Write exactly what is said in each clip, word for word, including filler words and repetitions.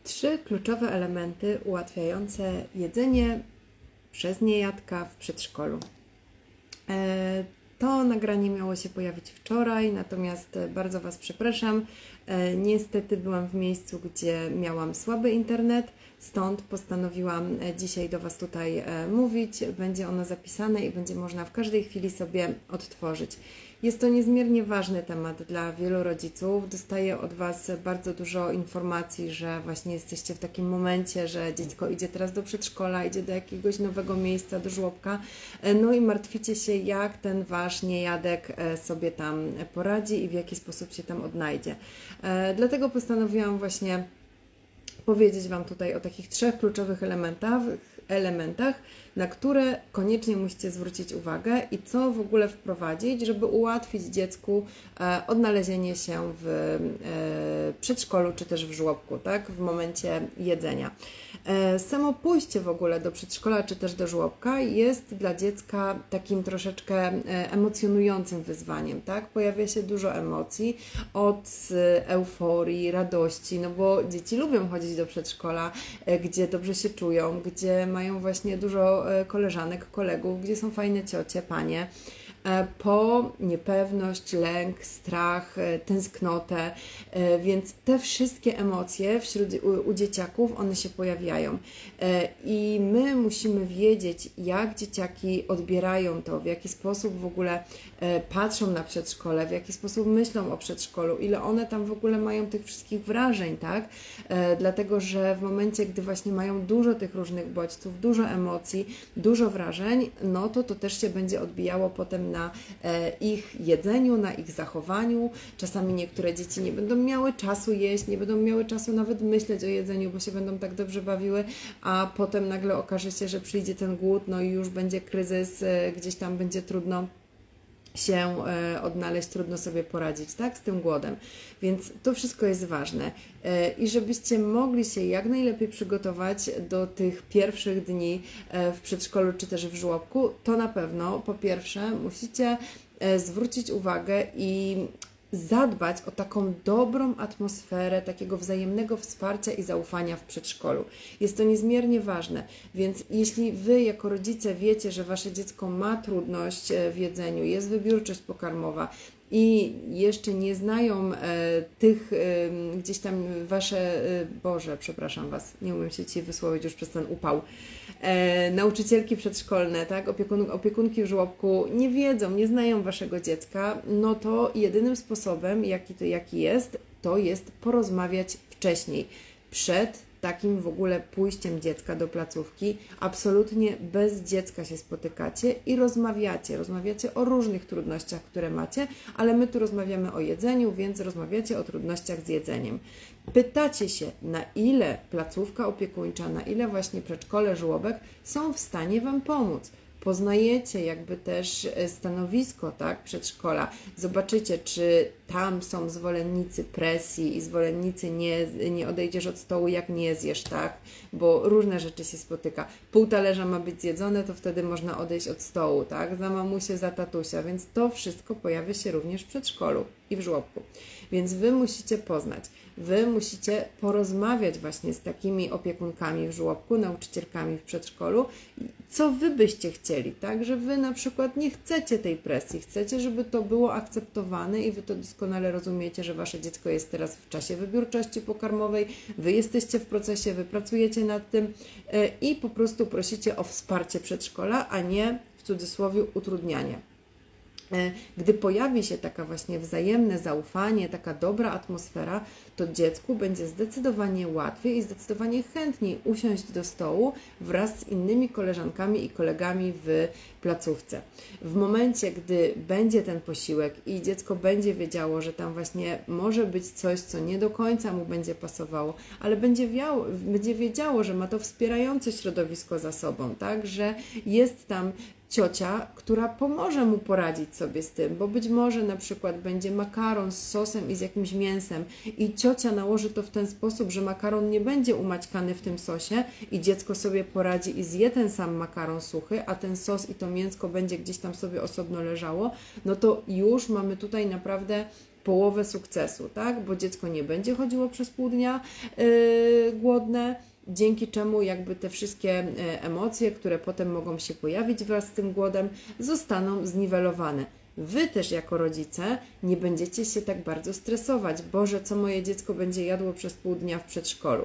Trzy kluczowe elementy ułatwiające jedzenie przez niejadka w przedszkolu. To nagranie miało się pojawić wczoraj, natomiast bardzo Was przepraszam. Niestety byłam w miejscu, gdzie miałam słaby internet, stąd postanowiłam dzisiaj do Was tutaj mówić. Będzie ono zapisane i będzie można w każdej chwili sobie odtworzyć. Jest to niezmiernie ważny temat dla wielu rodziców. Dostaję od Was bardzo dużo informacji, że właśnie jesteście w takim momencie, że dziecko idzie teraz do przedszkola, idzie do jakiegoś nowego miejsca, do żłobka, no i martwicie się, jak ten Wasz niejadek sobie tam poradzi i w jaki sposób się tam odnajdzie. Dlatego postanowiłam właśnie powiedzieć Wam tutaj o takich trzech kluczowych elementach, elementach, na które koniecznie musicie zwrócić uwagę i co w ogóle wprowadzić, żeby ułatwić dziecku e, odnalezienie się w e, przedszkolu czy też w żłobku, tak, w momencie jedzenia. E, samo pójście w ogóle do przedszkola czy też do żłobka jest dla dziecka takim troszeczkę e, emocjonującym wyzwaniem, tak? Pojawia się dużo emocji, od e, euforii, radości, no bo dzieci lubią chodzić do przedszkola, e, gdzie dobrze się czują, gdzie mają właśnie dużo koleżanek, kolegów, gdzie są fajne ciocie, panie, po niepewność, lęk, strach, tęsknotę, więc te wszystkie emocje wśród u, u dzieciaków, one się pojawiają i my musimy wiedzieć, jak dzieciaki odbierają to, w jaki sposób w ogóle patrzą na przedszkole, w jaki sposób myślą o przedszkolu, ile one tam w ogóle mają tych wszystkich wrażeń, tak? Dlatego, że w momencie, gdy właśnie mają dużo tych różnych bodźców, dużo emocji, dużo wrażeń, no to to też się będzie odbijało potem na ich jedzeniu, na ich zachowaniu. Czasami niektóre dzieci nie będą miały czasu jeść, nie będą miały czasu nawet myśleć o jedzeniu, bo się będą tak dobrze bawiły, a potem nagle okaże się, że przyjdzie ten głód, no i już będzie kryzys, gdzieś tam będzie trudno się odnaleźć, trudno sobie poradzić, tak, z tym głodem. Więc to wszystko jest ważne. I żebyście mogli się jak najlepiej przygotować do tych pierwszych dni w przedszkolu czy też w żłobku, to na pewno po pierwsze musicie zwrócić uwagę i zadbać o taką dobrą atmosferę, takiego wzajemnego wsparcia i zaufania w przedszkolu. Jest to niezmiernie ważne, więc jeśli Wy jako rodzice wiecie, że Wasze dziecko ma trudność w jedzeniu, jest wybiórczość pokarmowa i jeszcze nie znają e, tych e, gdzieś tam Wasze, e, Boże, przepraszam Was, nie umiem się dzisiaj wysłowić już przez ten upał, e, nauczycielki przedszkolne, tak, Opiekun, opiekunki w żłobku nie wiedzą, nie znają Waszego dziecka, no to jedynym sposobem, jaki, to, jaki jest, to jest porozmawiać wcześniej, przed takim w ogóle pójściem dziecka do placówki. Absolutnie bez dziecka się spotykacie i rozmawiacie. Rozmawiacie o różnych trudnościach, które macie, ale my tu rozmawiamy o jedzeniu, więc rozmawiacie o trudnościach z jedzeniem. Pytacie się, na ile placówka opiekuńcza, na ile właśnie przedszkole, żłobek są w stanie Wam pomóc. Poznajecie jakby też stanowisko, tak, przedszkola. Zobaczycie, czy tam są zwolennicy presji i zwolennicy nie, nie odejdziesz od stołu, jak nie zjesz, tak, bo różne rzeczy się spotyka. Pół talerza ma być zjedzone, to wtedy można odejść od stołu, tak, za mamusię, za tatusia, więc to wszystko pojawia się również w przedszkolu i w żłobku. Więc Wy musicie poznać, Wy musicie porozmawiać właśnie z takimi opiekunkami w żłobku, nauczycielkami w przedszkolu, co Wy byście chcieli, tak, że Wy na przykład nie chcecie tej presji, chcecie, żeby to było akceptowane i Wy to doskonale rozumiecie, że Wasze dziecko jest teraz w czasie wybiórczości pokarmowej, Wy jesteście w procesie, Wy pracujecie nad tym i po prostu prosicie o wsparcie przedszkola, a nie w cudzysłowie utrudnianie. Gdy pojawi się taka właśnie wzajemne zaufanie, taka dobra atmosfera, to dziecku będzie zdecydowanie łatwiej i zdecydowanie chętniej usiąść do stołu wraz z innymi koleżankami i kolegami w placówce. W momencie, gdy będzie ten posiłek i dziecko będzie wiedziało, że tam właśnie może być coś, co nie do końca mu będzie pasowało, ale będzie, wiało, będzie wiedziało, że ma to wspierające środowisko za sobą, tak, że jest tam ciocia, która pomoże mu poradzić sobie z tym, bo być może na przykład będzie makaron z sosem i z jakimś mięsem i ciocia nałoży to w ten sposób, że makaron nie będzie umaćkany w tym sosie i dziecko sobie poradzi i zje ten sam makaron suchy, a ten sos i to mięsko będzie gdzieś tam sobie osobno leżało, no to już mamy tutaj naprawdę połowę sukcesu, tak? Bo dziecko nie będzie chodziło przez pół dnia yy, głodne, dzięki czemu jakby te wszystkie emocje, które potem mogą się pojawić wraz z tym głodem, zostaną zniwelowane. Wy też jako rodzice nie będziecie się tak bardzo stresować. Boże, co moje dziecko będzie jadło przez pół dnia w przedszkolu?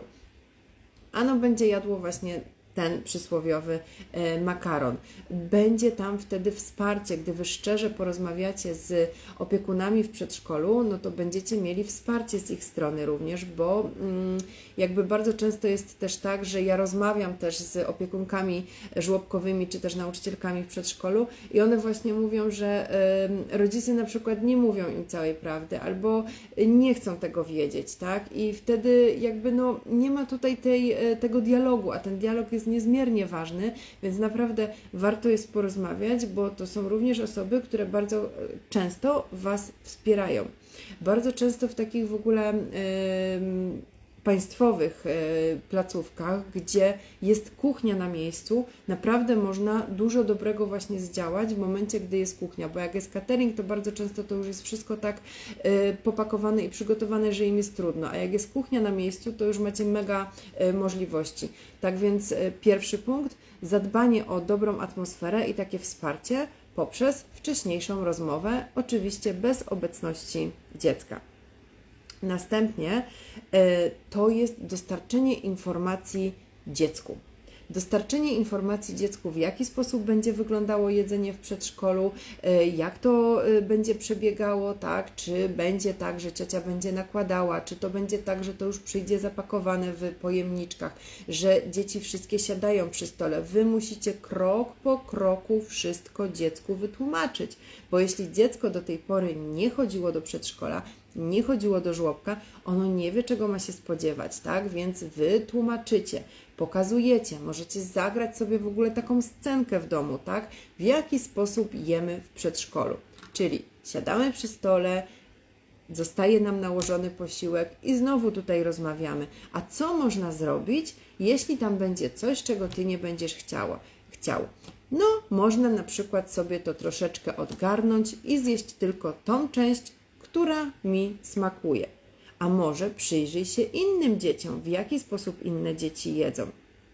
Ano będzie jadło właśnie ten przysłowiowy e, makaron. Będzie tam wtedy wsparcie. Gdy Wy szczerze porozmawiacie z opiekunami w przedszkolu, no to będziecie mieli wsparcie z ich strony również, bo mm, jakby bardzo często jest też tak, że ja rozmawiam też z opiekunkami żłobkowymi, czy też nauczycielkami w przedszkolu i one właśnie mówią, że e, rodzice na przykład nie mówią im całej prawdy, albo nie chcą tego wiedzieć, tak? I wtedy jakby no nie ma tutaj tej, tego dialogu, a ten dialog jest niezmiernie ważny, więc naprawdę warto jest porozmawiać, bo to są również osoby, które bardzo często Was wspierają. Bardzo często w takich w ogóle yy, państwowych yy, placówkach, gdzie jest kuchnia na miejscu, naprawdę można dużo dobrego właśnie zdziałać w momencie, gdy jest kuchnia, bo jak jest catering, to bardzo często to już jest wszystko tak yy, popakowane i przygotowane, że im jest trudno, a jak jest kuchnia na miejscu, to już macie mega yy, możliwości. Tak więc yy, pierwszy punkt, zadbanie o dobrą atmosferę i takie wsparcie poprzez wcześniejszą rozmowę, oczywiście bez obecności dziecka. Następnie to jest dostarczenie informacji dziecku. Dostarczenie informacji dziecku, w jaki sposób będzie wyglądało jedzenie w przedszkolu, jak to będzie przebiegało, tak? Czy będzie tak, że ciocia będzie nakładała, czy to będzie tak, że to już przyjdzie zapakowane w pojemniczkach, że dzieci wszystkie siadają przy stole. Wy musicie krok po kroku wszystko dziecku wytłumaczyć, bo jeśli dziecko do tej pory nie chodziło do przedszkola, nie chodziło do żłobka, ono nie wie, czego ma się spodziewać, tak? Więc Wy tłumaczycie, pokazujecie, możecie zagrać sobie w ogóle taką scenkę w domu, tak? W jaki sposób jemy w przedszkolu. Czyli siadamy przy stole, zostaje nam nałożony posiłek i znowu tutaj rozmawiamy. A co można zrobić, jeśli tam będzie coś, czego Ty nie będziesz chciała, chciał? No, można na przykład sobie to troszeczkę odgarnąć i zjeść tylko tą część, która mi smakuje. A może przyjrzyj się innym dzieciom, w jaki sposób inne dzieci jedzą.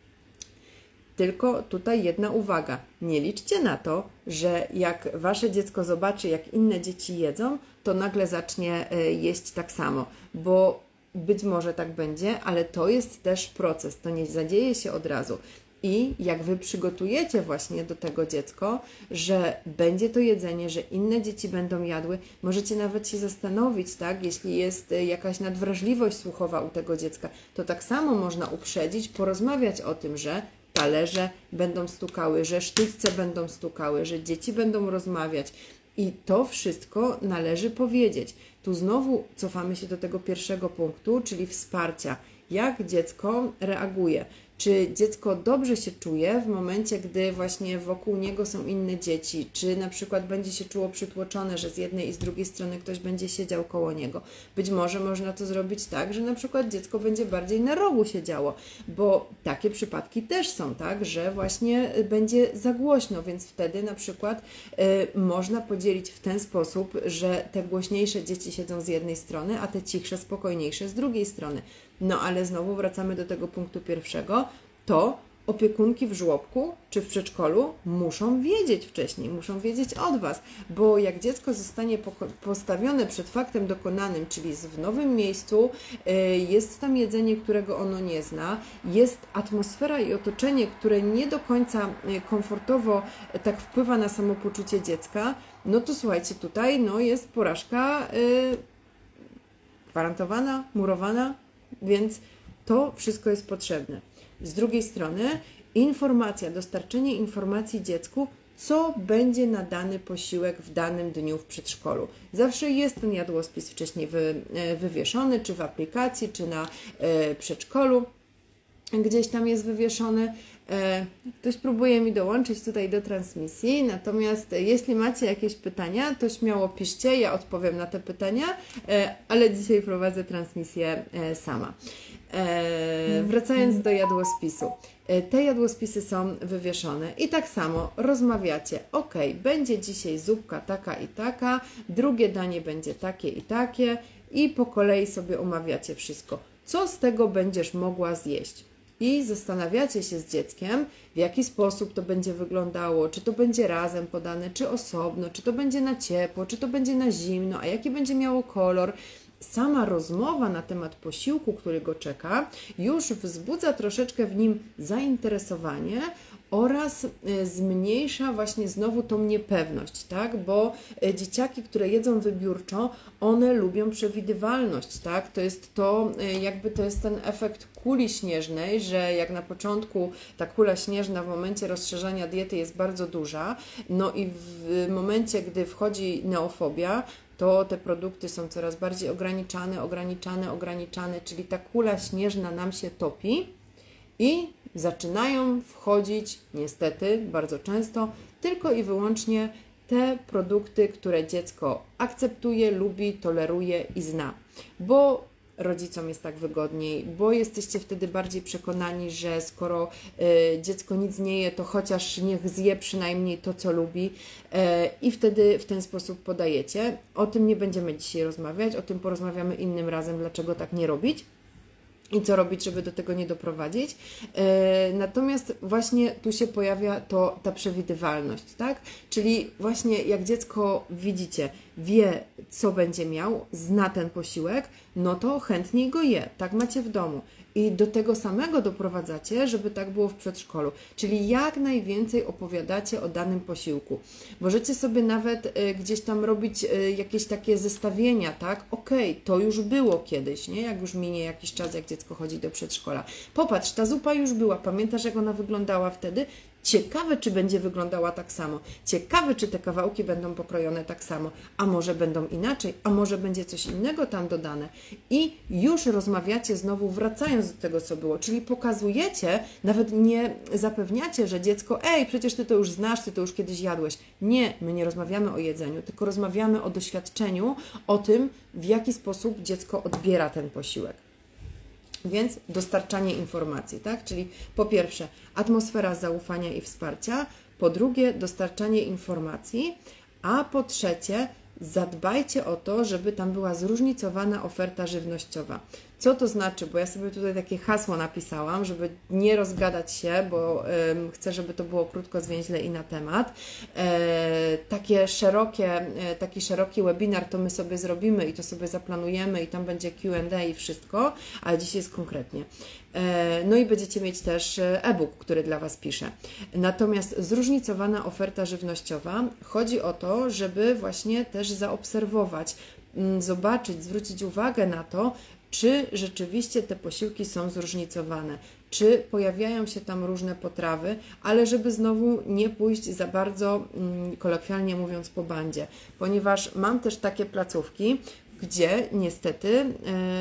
Tylko tutaj jedna uwaga. Nie liczcie na to, że jak Wasze dziecko zobaczy, jak inne dzieci jedzą, to nagle zacznie jeść tak samo, bo być może tak będzie, ale to jest też proces, to nie zadzieje się od razu. I jak Wy przygotujecie właśnie do tego dziecko, że będzie to jedzenie, że inne dzieci będą jadły, możecie nawet się zastanowić, tak, jeśli jest jakaś nadwrażliwość słuchowa u tego dziecka, to tak samo można uprzedzić, porozmawiać o tym, że talerze będą stukały, że sztućce będą stukały, że dzieci będą rozmawiać. I to wszystko należy powiedzieć. Tu znowu cofamy się do tego pierwszego punktu, czyli wsparcia. Jak dziecko reaguje? Czy dziecko dobrze się czuje w momencie, gdy właśnie wokół niego są inne dzieci? Czy na przykład będzie się czuło przytłoczone, że z jednej i z drugiej strony ktoś będzie siedział koło niego? Być może można to zrobić tak, że na przykład dziecko będzie bardziej na rogu siedziało, bo takie przypadki też są, tak, że właśnie będzie za głośno, więc wtedy na przykład y, można podzielić w ten sposób, że te głośniejsze dzieci siedzą z jednej strony, a te cichsze, spokojniejsze z drugiej strony. No ale znowu wracamy do tego punktu pierwszego, to opiekunki w żłobku czy w przedszkolu muszą wiedzieć wcześniej, muszą wiedzieć od Was, bo jak dziecko zostanie postawione przed faktem dokonanym, czyli w nowym miejscu, jest tam jedzenie, którego ono nie zna, jest atmosfera i otoczenie, które nie do końca komfortowo tak wpływa na samopoczucie dziecka, no to słuchajcie, tutaj no, jest porażka yy, gwarantowana, murowana, więc to wszystko jest potrzebne. Z drugiej strony informacja, dostarczenie informacji dziecku, co będzie na dany posiłek w danym dniu w przedszkolu. Zawsze jest ten jadłospis wcześniej wy, wywieszony, czy w aplikacji, czy na e, przedszkolu. gdzieś tam jest wywieszony. Ktoś próbuje mi dołączyć tutaj do transmisji, natomiast jeśli macie jakieś pytania, to śmiało piszcie, ja odpowiem na te pytania, ale dzisiaj prowadzę transmisję sama. Wracając do jadłospisu. Te jadłospisy są wywieszone i tak samo rozmawiacie. Ok, będzie dzisiaj zupka taka i taka, drugie danie będzie takie i takie i po kolei sobie omawiacie wszystko. Co z tego będziesz mogła zjeść? I zastanawiacie się z dzieckiem, w jaki sposób to będzie wyglądało, czy to będzie razem podane, czy osobno, czy to będzie na ciepło, czy to będzie na zimno, a jaki będzie miało kolor. Sama rozmowa na temat posiłku, który go czeka, już wzbudza troszeczkę w nim zainteresowanie oraz zmniejsza właśnie znowu tą niepewność, tak? Bo dzieciaki, które jedzą wybiórczo, one lubią przewidywalność, tak? To jest to, jakby to jest ten efekt kuli śnieżnej, że jak na początku ta kula śnieżna w momencie rozszerzania diety jest bardzo duża, no i w momencie, gdy wchodzi neofobia, to te produkty są coraz bardziej ograniczane, ograniczane, ograniczane, czyli ta kula śnieżna nam się topi i zaczynają wchodzić, niestety, bardzo często, tylko i wyłącznie te produkty, które dziecko akceptuje, lubi, toleruje i zna. Bo rodzicom jest tak wygodniej, bo jesteście wtedy bardziej przekonani, że skoro y, dziecko nic nie je, to chociaż niech zje przynajmniej to, co lubi y, i wtedy w ten sposób podajecie. O tym nie będziemy dzisiaj rozmawiać, o tym porozmawiamy innym razem, dlaczego tak nie robić i co robić, żeby do tego nie doprowadzić. E, natomiast właśnie tu się pojawia to, ta przewidywalność, tak? Czyli właśnie jak dziecko, widzicie, wie, co będzie miał, zna ten posiłek, no to chętniej go je, tak macie w domu. I do tego samego doprowadzacie, żeby tak było w przedszkolu. Czyli jak najwięcej opowiadacie o danym posiłku. Możecie sobie nawet y, gdzieś tam robić y, jakieś takie zestawienia, tak? Okej, okay, to już było kiedyś, nie? Jak już minie jakiś czas, jak dziecko chodzi do przedszkola. Popatrz, ta zupa już była. Pamiętasz, jak ona wyglądała wtedy? Ciekawe, czy będzie wyglądała tak samo. Ciekawe, czy te kawałki będą pokrojone tak samo. A może będą inaczej, a może będzie coś innego tam dodane. I już rozmawiacie znowu, wracając do tego, co było. Czyli pokazujecie, nawet nie zapewniacie, że dziecko, ej, przecież ty to już znasz, ty to już kiedyś jadłeś. Nie, my nie rozmawiamy o jedzeniu, tylko rozmawiamy o doświadczeniu, o tym, w jaki sposób dziecko odbiera ten posiłek. Więc dostarczanie informacji, tak? Czyli po pierwsze atmosfera zaufania i wsparcia, po drugie dostarczanie informacji, a po trzecie zadbajcie o to, żeby tam była zróżnicowana oferta żywnościowa. Co to znaczy? Bo ja sobie tutaj takie hasło napisałam, żeby nie rozgadać się, bo y, chcę, żeby to było krótko, zwięźle i na temat. E, takie szerokie, e, taki szeroki webinar to my sobie zrobimy i to sobie zaplanujemy i tam będzie Q and A i wszystko, ale dzisiaj jest konkretnie. E, no i będziecie mieć też e-book, który dla Was piszę. Natomiast zróżnicowana oferta żywnościowa, chodzi o to, żeby właśnie też zaobserwować, m, zobaczyć, zwrócić uwagę na to, czy rzeczywiście te posiłki są zróżnicowane, czy pojawiają się tam różne potrawy, ale żeby znowu nie pójść za bardzo, kolokwialnie mówiąc, po bandzie, ponieważ mam też takie placówki, gdzie niestety yy,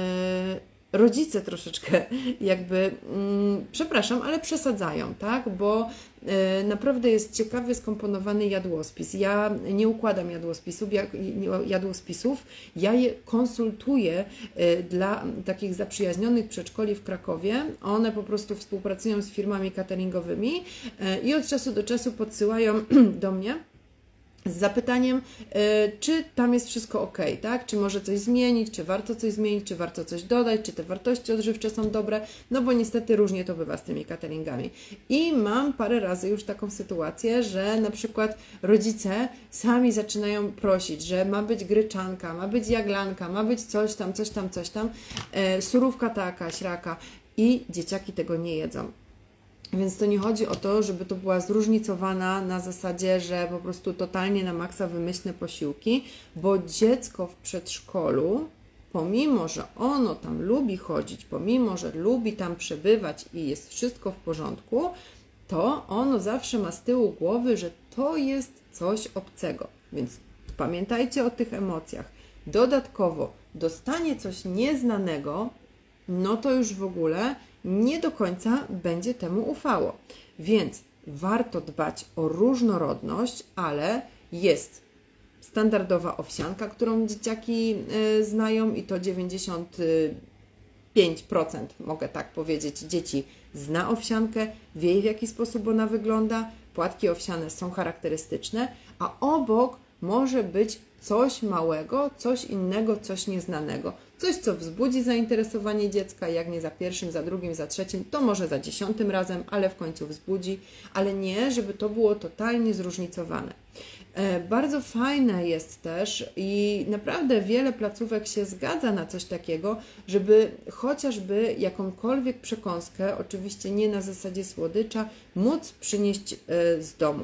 rodzice troszeczkę jakby, mm, przepraszam, ale przesadzają, tak? Bo e, naprawdę jest ciekawie skomponowany jadłospis. Ja nie układam jadłospisów, jak, jadłospisów, ja je konsultuję e, dla takich zaprzyjaźnionych przedszkoli w Krakowie. One po prostu współpracują z firmami cateringowymi e, i od czasu do czasu podsyłają do mnie z zapytaniem, czy tam jest wszystko ok, tak? Czy może coś zmienić, czy warto coś zmienić, czy warto coś dodać, czy te wartości odżywcze są dobre, no bo niestety różnie to bywa z tymi cateringami. I mam parę razy już taką sytuację, że na przykład rodzice sami zaczynają prosić, że ma być gryczanka, ma być jaglanka, ma być coś tam, coś tam, coś tam, e, surówka taka, śraka i dzieciaki tego nie jedzą. Więc to nie chodzi o to, żeby to była zróżnicowana na zasadzie, że po prostu totalnie na maksa wymyślne posiłki, bo dziecko w przedszkolu, pomimo że ono tam lubi chodzić, pomimo że lubi tam przebywać i jest wszystko w porządku, to ono zawsze ma z tyłu głowy, że to jest coś obcego. Więc pamiętajcie o tych emocjach. Dodatkowo dostanie coś nieznanego, no to już w ogóle nie do końca będzie temu ufało. Więc warto dbać o różnorodność, ale jest standardowa owsianka, którą dzieciaki y, znają i to dziewięćdziesiąt pięć procent, mogę tak powiedzieć, dzieci zna owsiankę, wie w jaki sposób ona wygląda, płatki owsiane są charakterystyczne, a obok może być coś małego, coś innego, coś nieznanego. Coś, co wzbudzi zainteresowanie dziecka, jak nie za pierwszym, za drugim, za trzecim, to może za dziesiątym razem, ale w końcu wzbudzi, ale nie, żeby to było totalnie zróżnicowane. E, bardzo fajne jest też i naprawdę wiele placówek się zgadza na coś takiego, żeby chociażby jakąkolwiek przekąskę, oczywiście nie na zasadzie słodycza, móc przynieść e, z domu.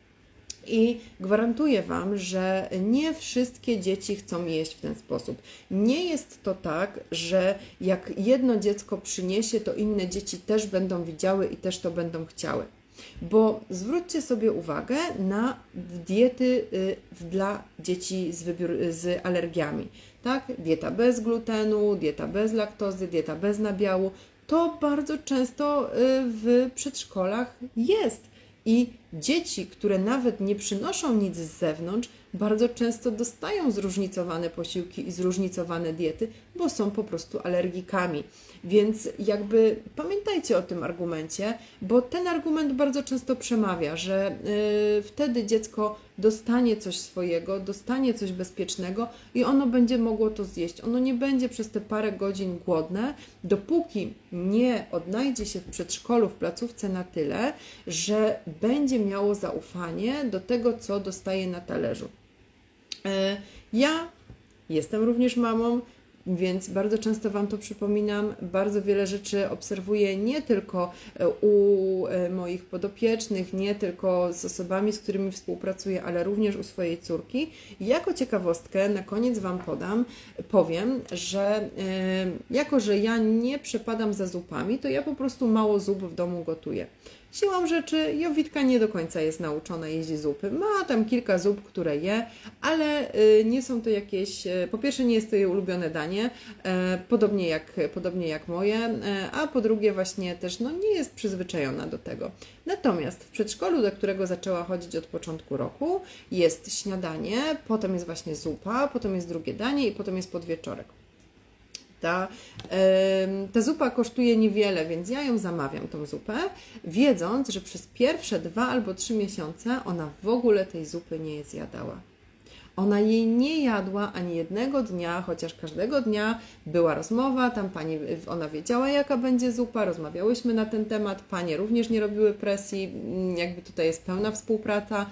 I gwarantuję Wam, że nie wszystkie dzieci chcą jeść w ten sposób. Nie jest to tak, że jak jedno dziecko przyniesie, to inne dzieci też będą widziały i też to będą chciały. Bo zwróćcie sobie uwagę na diety dla dzieci z, wybiór- z alergiami. Tak? Dieta bez glutenu, dieta bez laktozy, dieta bez nabiału. To bardzo często w przedszkolach jest. I dzieci, które nawet nie przynoszą nic z zewnątrz, bardzo często dostają zróżnicowane posiłki i zróżnicowane diety, bo są po prostu alergikami. Więc jakby pamiętajcie o tym argumencie, bo ten argument bardzo często przemawia, że yy, wtedy dziecko dostanie coś swojego, dostanie coś bezpiecznego i ono będzie mogło to zjeść. Ono nie będzie przez te parę godzin głodne, dopóki nie odnajdzie się w przedszkolu, w placówce na tyle, że będzie miało zaufanie do tego, co dostaje na talerzu. Yy, ja jestem również mamą, więc bardzo często Wam to przypominam, bardzo wiele rzeczy obserwuję nie tylko u moich podopiecznych, nie tylko z osobami, z którymi współpracuję, ale również u swojej córki. I jako ciekawostkę na koniec Wam podam, powiem, że jako, że ja nie przepadam za zupami, to ja po prostu mało zup w domu gotuję. Siłą rzeczy Jowitka nie do końca jest nauczona jeść zupy. Ma tam kilka zup, które je, ale nie są to jakieś... Po pierwsze nie jest to jej ulubione danie, podobnie jak, podobnie jak moje, a po drugie właśnie też no, nie jest przyzwyczajona do tego. Natomiast w przedszkolu, do którego zaczęła chodzić od początku roku, jest śniadanie, potem jest właśnie zupa, potem jest drugie danie i potem jest podwieczorek. Ta, ta zupa kosztuje niewiele, więc ja ją zamawiam, tą zupę, wiedząc, że przez pierwsze dwa albo trzy miesiące ona w ogóle tej zupy nie zjadała. Ona jej nie jadła ani jednego dnia, chociaż każdego dnia była rozmowa, tam pani, ona wiedziała, jaka będzie zupa, rozmawiałyśmy na ten temat, panie również nie robiły presji, jakby tutaj jest pełna współpraca.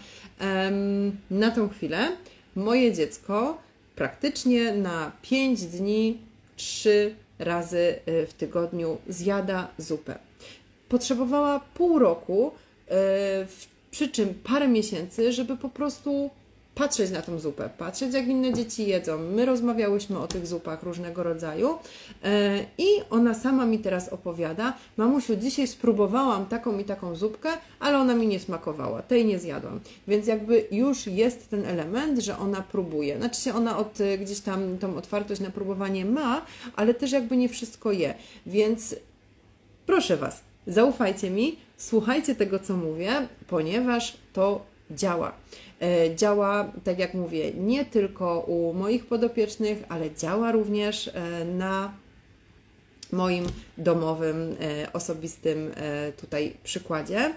Na tą chwilę moje dziecko praktycznie na pięć dni trzy razy w tygodniu zjada zupę. Potrzebowała pół roku, przy czym parę miesięcy, żeby po prostu patrzeć na tą zupę, patrzeć jak inne dzieci jedzą. My rozmawiałyśmy o tych zupach różnego rodzaju i ona sama mi teraz opowiada: mamusiu, dzisiaj spróbowałam taką i taką zupkę, ale ona mi nie smakowała, tej nie zjadłam. Więc jakby już jest ten element, że ona próbuje. Znaczy się ona od, gdzieś tam tą otwartość na próbowanie ma, ale też jakby nie wszystko je. Więc proszę Was, zaufajcie mi, słuchajcie tego, co mówię, ponieważ to działa. Działa, tak jak mówię, nie tylko u moich podopiecznych, ale działa również na moim domowym, osobistym tutaj przykładzie.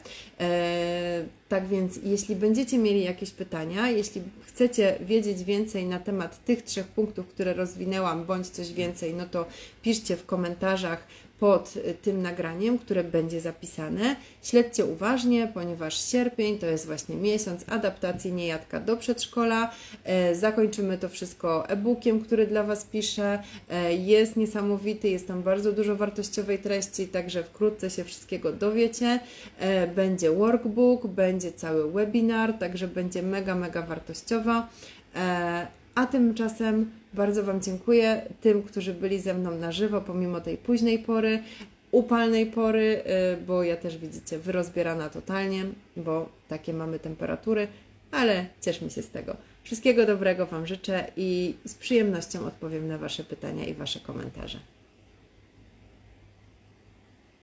Tak więc, jeśli będziecie mieli jakieś pytania, jeśli chcecie wiedzieć więcej na temat tych trzech punktów, które rozwinęłam, bądź coś więcej, no to piszcie w komentarzach pod tym nagraniem, które będzie zapisane. Śledźcie uważnie, ponieważ sierpień to jest właśnie miesiąc adaptacji niejadka do przedszkola. E, zakończymy to wszystko e-bookiem, który dla Was piszę. E, jest niesamowity, jest tam bardzo dużo wartościowej treści, także wkrótce się wszystkiego dowiecie. E, będzie workbook, będzie cały webinar, także będzie mega, mega wartościowo. E, A tymczasem bardzo Wam dziękuję, tym, którzy byli ze mną na żywo, pomimo tej późnej pory, upalnej pory, bo ja też, widzicie, wyrozbierana totalnie, bo takie mamy temperatury, ale cieszmy się z tego. Wszystkiego dobrego Wam życzę i z przyjemnością odpowiem na Wasze pytania i Wasze komentarze.